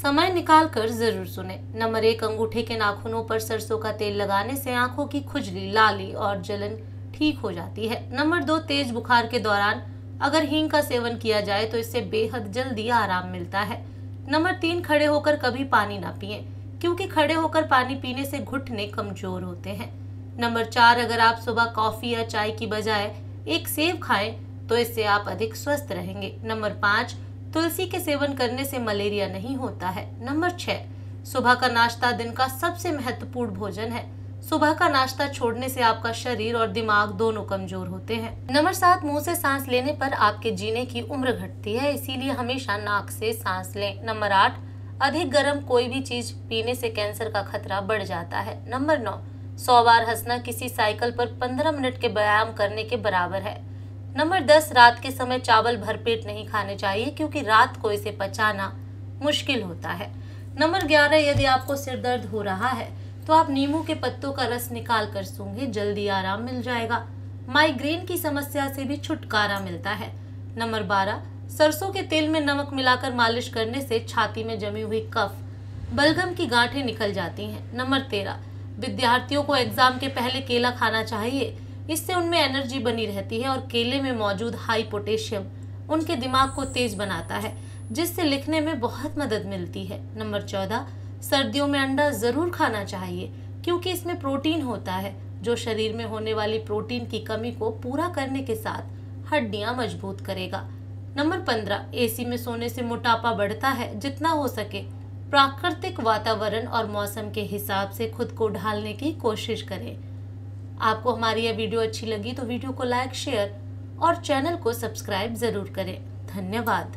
समय निकाल कर जरूर सुने। नंबर 1, अंगूठे के नाखूनों पर सरसों का तेल लगाने से आंखों की खुजली, लाली और जलन ठीक हो जाती है। नंबर 2, तेज बुखार के दौरान अगर हींग का सेवन किया जाए तो इससे बेहद जल्दी आराम मिलता है। नंबर 3, खड़े होकर कभी पानी ना पिएं, क्योंकि खड़े होकर पानी पीने से घुटने कमजोर होते हैं। नंबर 4, अगर आप सुबह कॉफी या चाय की बजाय एक सेब खाएं तो इससे आप अधिक स्वस्थ रहेंगे। नंबर 5, तुलसी के सेवन करने से मलेरिया नहीं होता है। नंबर 6, सुबह का नाश्ता दिन का सबसे महत्वपूर्ण भोजन है। सुबह का नाश्ता छोड़ने से आपका शरीर और दिमाग दोनों कमजोर होते हैं। नंबर 7, मुंह से सांस लेने पर आपके जीने की उम्र घटती है, इसीलिए हमेशा नाक से सांस लें। नंबर 8, अधिक गर्म कोई भी चीज पीने से कैंसर का खतरा बढ़ जाता है। नंबर 9, 100 बार हंसना किसी साइकिल पर 15 मिनट के व्यायाम करने के बराबर है। नंबर 10, रात के समय चावल भरपेट नहीं खाने चाहिए, क्योंकि रात को इसे पचाना मुश्किल होता है। नंबर 11, यदि आपको सिर दर्द हो रहा है तो आप नींबू के पत्तों का रस निकाल कर सूंघें, जल्दी आराम मिल जाएगा। माइग्रेन की समस्या से भी छुटकारा मिलता है। नंबर 12, सरसों के तेल में नमक मिलाकर मालिश करने से छाती में जमी हुई कफ, बलगम की गांठें निकल जाती हैं। नंबर 13, विद्यार्थियों को एग्जाम के पहले केला खाना चाहिए, इससे उनमें एनर्जी बनी रहती है और केले में मौजूद हाई पोटेशियम उनके दिमाग को तेज बनाता है, जिससे लिखने में बहुत मदद मिलती है। नंबर 14, सर्दियों में अंडा जरूर खाना चाहिए, क्योंकि इसमें प्रोटीन होता है जो शरीर में होने वाली प्रोटीन की कमी को पूरा करने के साथ हड्डियां मजबूत करेगा। नंबर 15, एसी में सोने से मोटापा बढ़ता है। जितना हो सके प्राकृतिक वातावरण और मौसम के हिसाब से खुद को ढालने की कोशिश करें। आपको हमारी यह वीडियो अच्छी लगी तो वीडियो को लाइक, शेयर और चैनल को सब्सक्राइब जरूर करें। धन्यवाद।